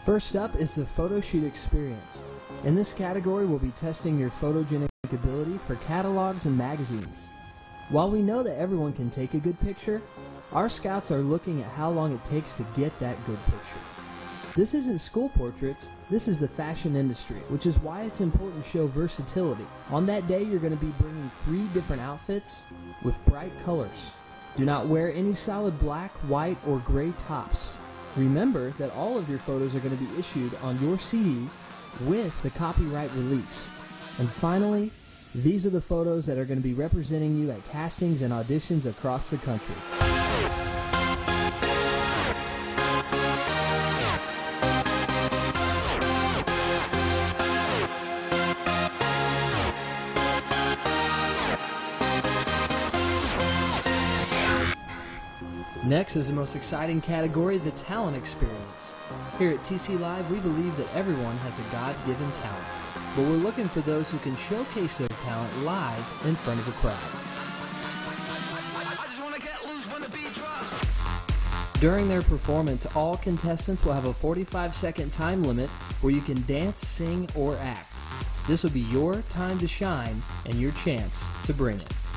First up is the photo shoot experience. In this category, we'll be testing your photogenic ability for catalogs and magazines. While we know that everyone can take a good picture, our scouts are looking at how long it takes to get that good picture. This isn't school portraits, this is the fashion industry, which is why it's important to show versatility. On that day, you're going to be bringing 3 different outfits with bright colors. Do not wear any solid black, white, or gray tops. Remember that all of your photos are going to be issued on your CD with the copyright release. And finally, these are the photos that are going to be representing you at castings and auditions across the country. Next is the most exciting category, the talent experience. Here at TC Live, we believe that everyone has a God-given talent, but we're looking for those who can showcase their talent live in front of a crowd. During their performance, all contestants will have a 45-second time limit where you can dance, sing, or act. This will be your time to shine and your chance to bring it.